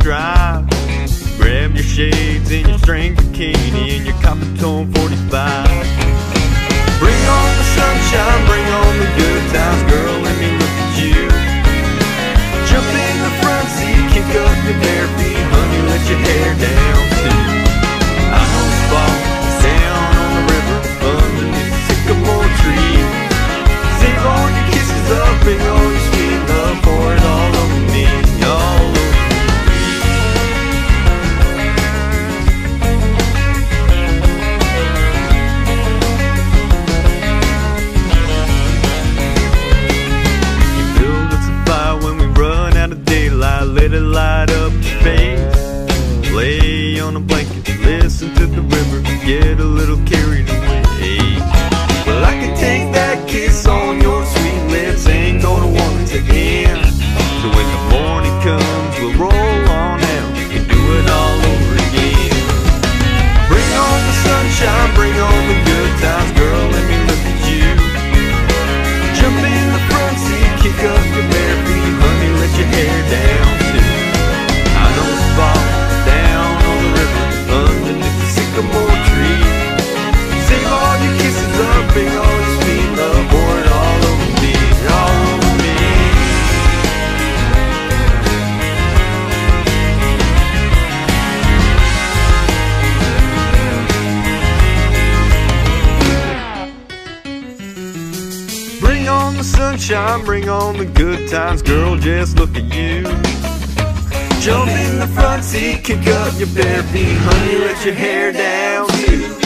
drive. Grab your shades and your string bikini and your copper-tone 45. Bring on the sunshine, bring on the good times, girl, let me look at you. Jump in the front seat, kick up your bare feet, honey, let your hair down too. I know a spot down on the river underneath the sycamore tree. Save all your kisses up, bring all your sweet love, pour it all over me, all over me. Let it light up your face. Lay on a blanket, listen to the river, get a little carried away. Well, I can take that kiss on your sweet lips, ain't gonna want it to end. So when the morning comes, we'll roll on out and do it all over again. Bring on the sunshine, bring on the good times, girl, let me look at you. Jump in the front seat, kick up your bare feet, honey, let your hair down. Bring all your sweet love, pour it all over me, all over me. Bring on the sunshine, bring on the good times, girl, just look at you. Jump in the front seat, kick up your bare feet, honey, let your hair down too.